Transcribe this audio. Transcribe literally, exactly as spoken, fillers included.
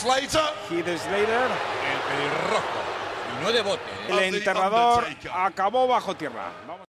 Slater. Heath Slater. El pelirrojo. Y no de bote, ¿eh? El enterrador acabó bajo tierra. Vamos.